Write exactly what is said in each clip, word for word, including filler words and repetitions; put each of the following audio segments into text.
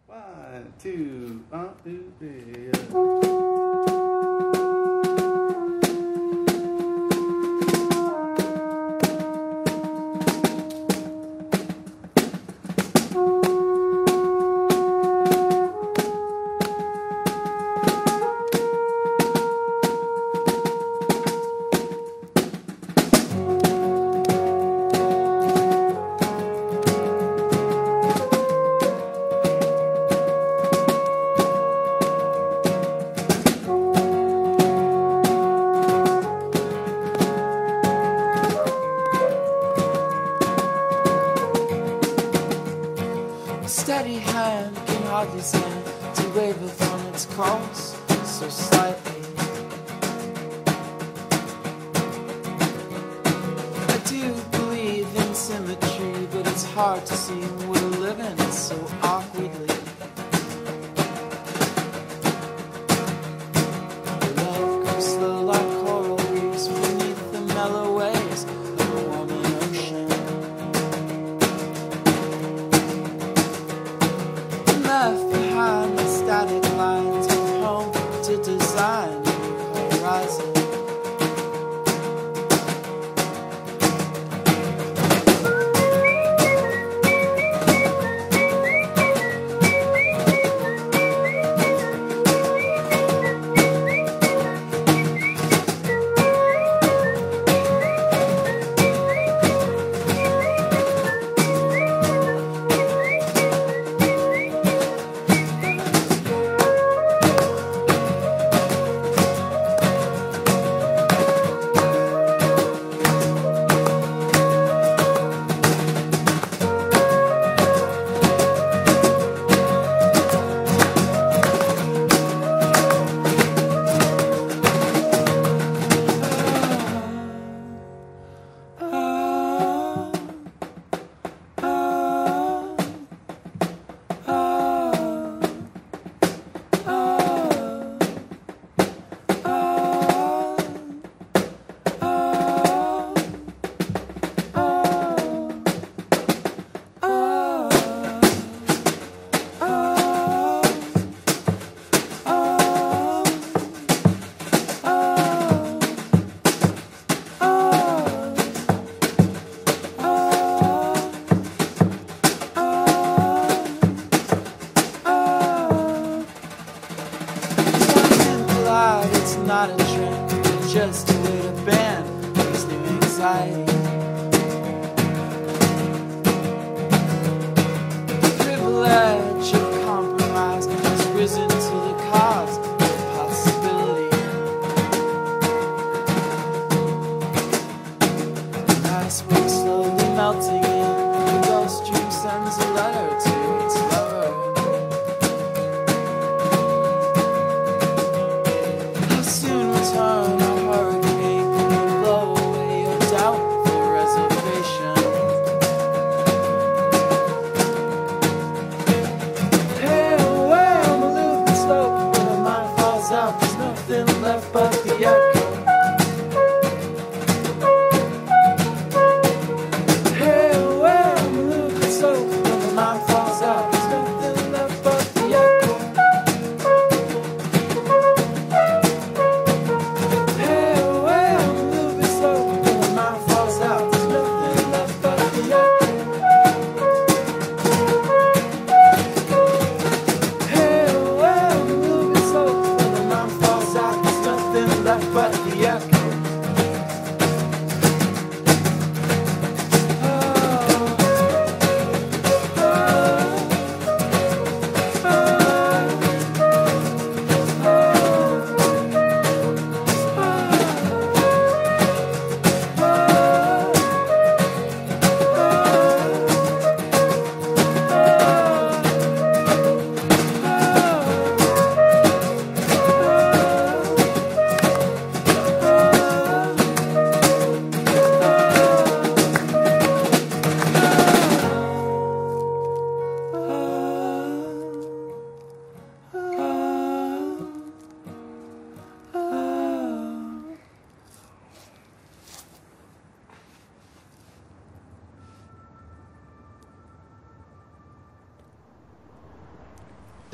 One, two, one, two, three. Yeah. A steady hand can hardly stand to waver from its course so slightly. I do believe in symmetry, but it's hard to see when we're living so awkwardly. Love goes slow like coral reefs beneath the mellow waves of a warming ocean. Left behind the static lines of home to design a new horizon. It's not a trend, it's just a way to ban these new anxieties. The privilege of compromise has risen to the cause of possibility. The iceberg slowly melting in, the Gulf Stream sends a letter to its lover. Turn a hurricane and blow away your doubtful reservation. Hey, away on the looping slope, when the mind falls out, there's nothing left but the echo. Hey, away on the looping slope, when the mind falls out.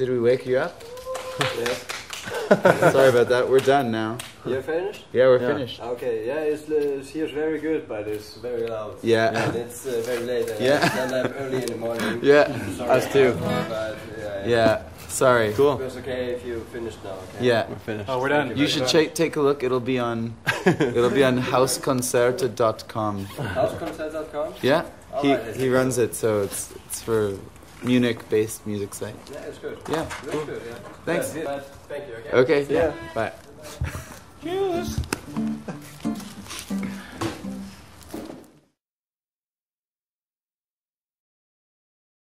Did we wake you up? Yes. Sorry about that. We're done now. You're finished? Yeah, we're Yeah. finished. Okay, yeah, it's, uh, it's here's very good, but it's very loud. Yeah. And it's uh, very late. And Yeah. I stand up early in the morning. Yeah. Sorry Us too. about that, But, yeah, Yeah. Sorry. Cool. It was okay if you finished now. Okay? Yeah. We're finished. Oh, we're done. You should check, take a look. It'll be on. It'll be on houseconcerte dot com. houseconcert dot com? Yeah. He Alright. he runs it, so it's it's for Munich-based music site. Yeah, it's good. Yeah. Very good, yeah. Thanks. Yeah, but thank you, okay? Okay. Yeah. Bye. Cheers.